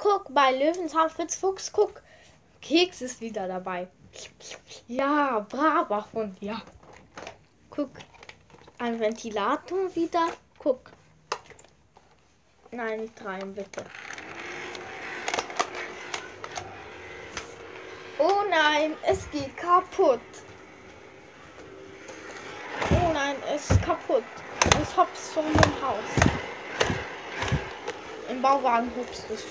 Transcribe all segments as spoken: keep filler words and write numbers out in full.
guck, bei Löwenzahn Fritz Fuchs, guck. Keks ist wieder dabei. Ja, braver Hund, ja. Guck. Ein Ventilator wieder. Guck. Nein, nicht rein, bitte. Oh nein, es geht kaputt. Oh nein, es ist kaputt. Ich hab's schon im Haus. Im Bauwagen hupst es.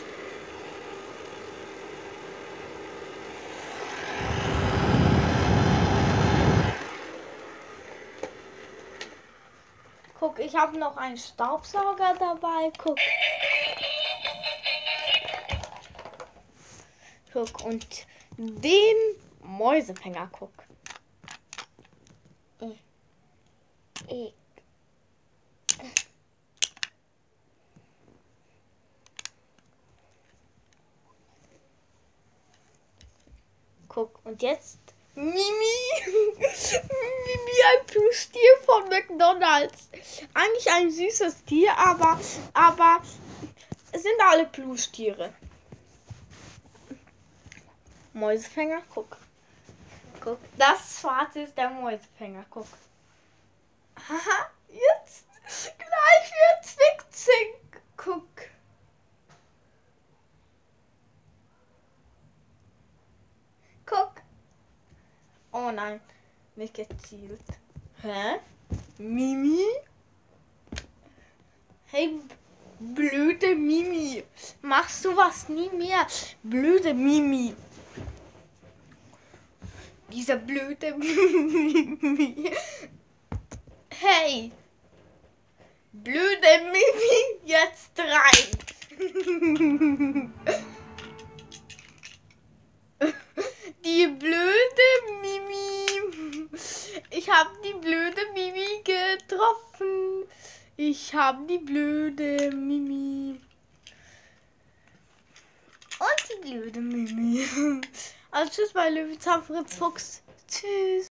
Guck, ich habe noch einen Staubsauger dabei. Guck. Guck, und den Mäusefänger, guck. Ich. Ich. Guck, und jetzt Mimi. Mimi, ein Plüschtier von McDonald's. Eigentlich ein süßes Tier, aber, aber es sind alle Plüschtiere. Mäusefänger, guck. Guck, das schwarze ist der Mäusefänger, guck. Haha, jetzt gleich wird's witzig. Guck. Guck. Oh nein, nicht gezielt. Hä? Mimi? Hey, blöde Mimi. Machst du was nie mehr? Blöde Mimi. Dieser blöde Mimi. Hey. Blöde Mimi, jetzt rein. Die blöde Mimi. Ich habe die blöde Mimi getroffen. Ich habe die blöde Mimi. Und die blöde Mimi. Also tschüss bei Löwenzahn Fritz Fuchs. Tschüss.